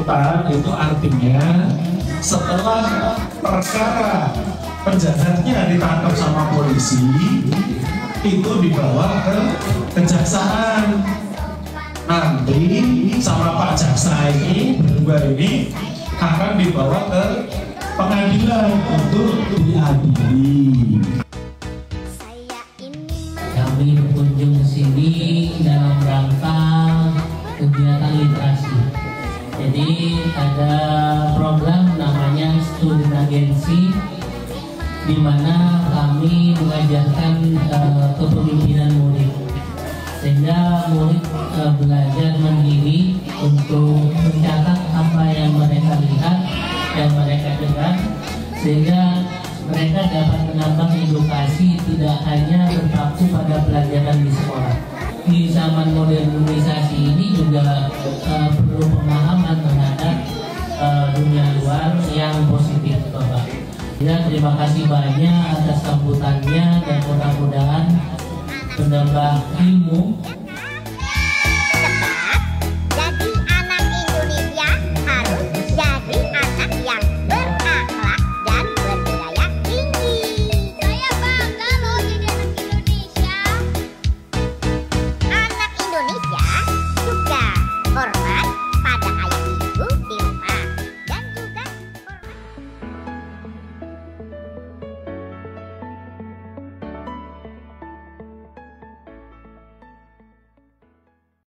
sambutan itu artinya setelah perkara penjahatnya ditangkap sama polisi, itu dibawa ke kejaksaan. Nanti sama Pak Jaksa ini berdua ini akan dibawa ke pengadilan untuk diadili. Kami berkunjung ke sini dalam rangka kegiatan literasi. Jadi ada program namanya Student Agency, di mana kami mengajarkan kepemimpinan murid, sehingga murid belajar mandiri untuk mencatat apa yang mereka lihat dan mereka dengar, sehingga mereka dapat menambah edukasi, tidak hanya berpaku pada pelajaran di sekolah. Di zaman modernisasi ini juga perlu pemahaman terhadap dunia luar yang positif, Bapak. Ya, terima kasih banyak atas sambutannya dan mudah-mudahan menambah ilmu